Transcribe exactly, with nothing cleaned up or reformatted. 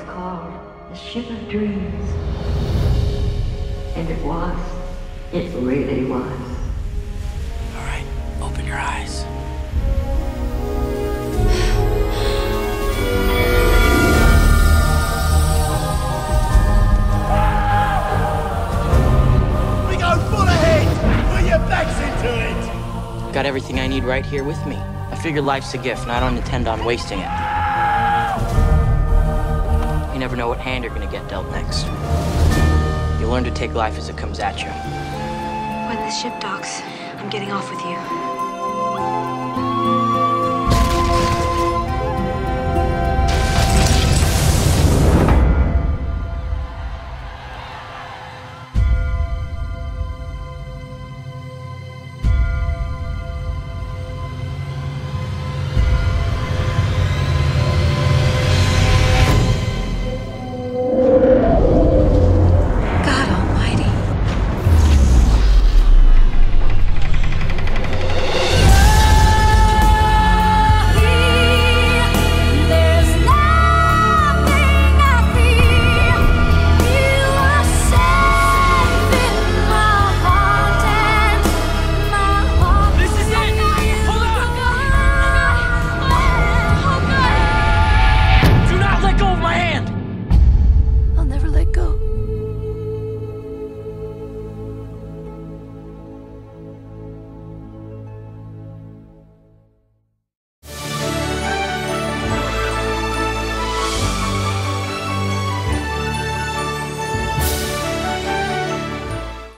was called the Ship of Dreams. And it was. It really was. All right, open your eyes. We go full ahead! Put your backs into it! Got everything I need right here with me. I figure life's a gift, and I don't intend on wasting it. You never know what hand you're gonna get dealt next. You learn to take life as it comes at you. When the ship docks, I'm getting off with you.